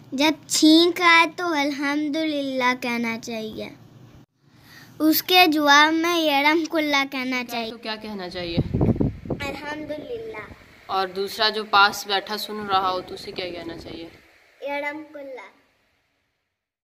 जब छींक आए तो अल्हम्दुलिल्लाह कहना चाहिए। उसके जवाब में यरहमुकुल्लाह कहना चाहिए। तो क्या कहना चाहिए? अल्हम्दुलिल्लाह। और दूसरा जो पास बैठा सुन रहा हो तो उसे क्या कहना चाहिए? यरहमुकुल्लाह।